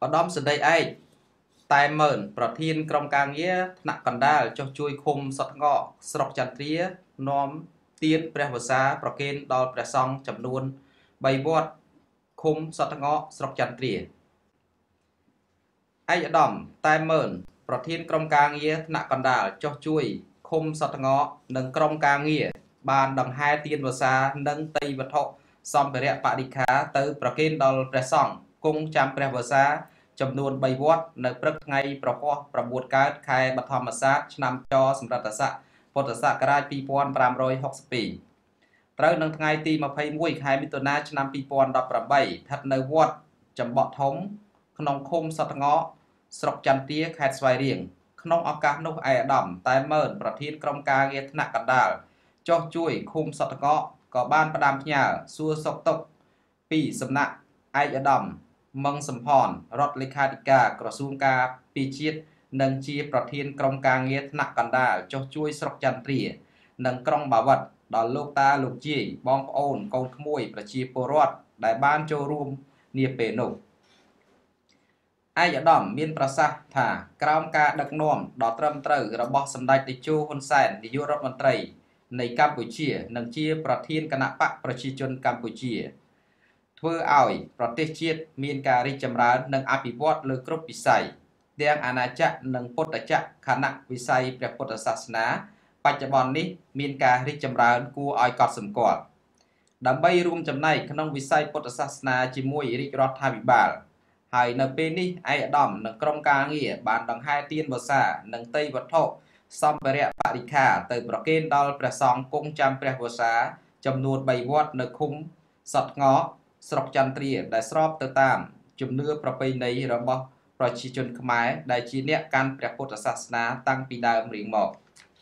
ឧត្តមសេនីយ៍ឯកតែមើលប្រធានក្រុមការងារថ្នាក់កណ្ដាលចុះជួយឃុំសត្វងក់ស្រុកចន្ទ្រានាំទៀនព្រះវស្សាប្រគេនដល់ព្រះសង្ឃចំនួន3វត្តឃុំសត្វងក់ស្រុកចន្ទ្រាឯកឧត្តមតែមើលប្រធានក្រុមការងារថ្នាក់កណ្ដាលចុះជួយឃុំសត្វងក់និងក្រុមការងារបានដង្ហែទៀនវស្សានិងតីវត្ថុសម្ភារៈបរិក្ខារទៅប្រគេនដល់ព្រះសង្ឃគង់ចាំព្រះវស្សាចំនួន3វត្តនៅព្រឹកថ្ងៃប្រហោះ9កើតខែបឋមសាទឆ្នាំចសម្រិតស័កពុទ្ធសករាជ2562ត្រូវនឹងថ្ងៃទី21ខែមិថុនាឆ្នាំ2018ស្ថិតនៅវត្តចម្បក់ធំក្នុងឃុំសត្វងក់ស្រុកចន្ទ្រាខេត្តស្វាយរៀងក្នុងឱកាសនោះឯកឧត្តមតែមើលប្រធានក្រុមការងារថ្នាក់កណ្ដាលចុះជួយឃុំសត្វងក់ក៏បានផ្ដាំផ្ញើសួរសុខទុក្ខពីសំណាក់ឯកឧត្តមមឹងសំផនរដ្ឋលេខាធិការក្រសួងការពារជាតិនិងជាប្រធានក្រុមការងារថ្នាក់កណ្ដាលចុះជួយស្រុកចន្ទ្រានិងក្រុងបាវិតដល់លោកតាលោកយាយបងប្អូនកូនក្មួយប្រជាពលរដ្ឋដែលបានចូលរួមនាពេលនោះឯកឧត្តមមានប្រសាសន៍ថាក្រោមការដឹកនាំដ៏ត្រឹមត្រូវរបស់សម្ដេចតេជោហ៊ុនសែននាយករដ្ឋមន្ត្រីនៃកម្ពុជានិងជាប្រធានគណៈបកប្រជាជនកម្ពុជាធ្វើឲ្យប្រទេសជាតិមានការរីកចម្រើននិងអភិវឌ្ឍលើគ្រប់វិស័យទាំងអាណាចក្រនិងពុទ្ធចក្រខណៈវិស័យព្រះពុទ្ធសាសនាបច្ចុប្បន្ននេះមានការរីកចម្រើនគួរឲ្យកត់សម្គាល់ដើម្បីរួមចំណែកក្នុងវិស័យពុទ្ធសាសនាជាមួយរាជរដ្ឋាភិបាលហើយនៅពេលនេះឯកឧត្តមនិងក្រុមការងារបានដង្ហែទៀនវស្សានិងតីវត្ថុសម្ភារៈបរិក្ខារទៅប្រគេនដល់ព្រះសង្ឃគង់ចាំព្រះវស្សាចំនួន3វត្តនៅឃុំសត្វងក់ស្រុកចន្ទ្រាដែលស្របទៅតាមជំនឿប្រពៃណីរបស់ប្រជាជនខ្មែរដែលជាអ្នកកាន់ព្រះពុទ្ធសាសនាតាំងពីដើមរៀងមក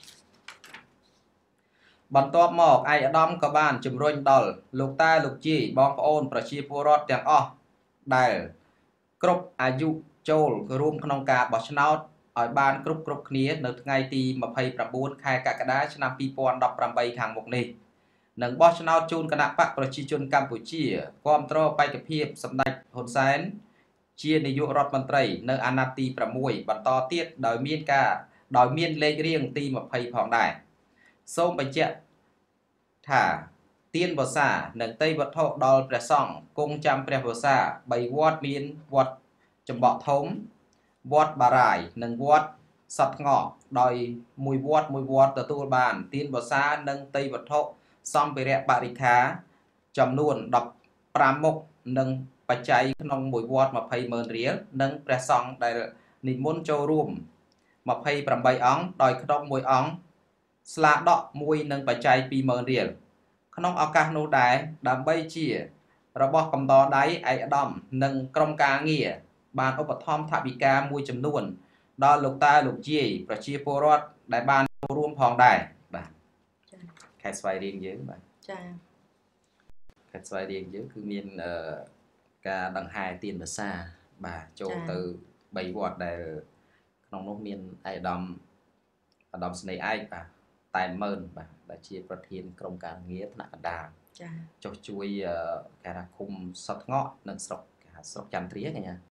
បន្ទាប់មកឯកឧត្តមក៏បានជំរុញដល់លោកតាលោកយាយបងប្អូនប្រជាពលរដ្ឋទាំងអស់ដែលគ្រប់អាយុចូលរួមក្នុងការបោះឆ្នោតឲ្យបានគ្រប់គ្នានៅថ្ងៃទី29ខែកក្កដាឆ្នាំ2018ខាងមុខនេះនឹងបោះឆ្នោតជូនគណៈបកប្រជាជនកម្ពុជាគាំទ្របេក្ខភាពសម្ដេចហ៊ុនសែនជានាយករដ្ឋមន្ត្រីនៅអាណត្តិទី6បន្តទៀតដោយមានលេខរៀងទី20ផងដែរសូមបញ្ជាក់ថាទៀនវស្សានិងតីវត្ថុដល់ព្រះសង្ឃគង់ចាំព្រះវស្សា3វត្តមានវត្តចម្បក់ធំវត្តបារាយនិងវត្តសត្វងក់ដោយមួយវត្តទទួលបានទៀនវស្សានិងតីវត្ថុសម្ភារៈបរិក្ខារចំនួន15មុខនិងបច្ច័យក្នុងមួយវត្ត200000រៀលនិងព្រះសង្ឃដែលនិមន្តចូលរួម28អង្គដោយក្នុងមួយអង្គស្លាដក់មួយនិងបច្ច័យ20000រៀលក្នុងឱកាសនោះដែរដើម្បីជារបស់កំដរដៃឯកឧត្តមនិងក្រុមការងារបានឧបត្ថម្ភថវិកាមួយចំនួនដល់លោកតាលោកយាយប្រជាពលរដ្ឋដែលបានចូលរួមផងដែរបាទខេត្តស្វាយរៀងយើងបាទចាខេត្តស្វាយរៀងយើងគឺមានការដង្ហែទៀនវស្សាបាទចូលទៅ3វត្តដែលក្នុងនោះមានឯកឧត្តមស្នេហ៍ឯកបាទតែមើលបាទដែលជាប្រធានក្រុមការងារថ្នាក់កណ្ដាលចាចុះជួយគេថាឃុំសត្វងក់និងស្រុកចន្ទ្រាកញ្ញា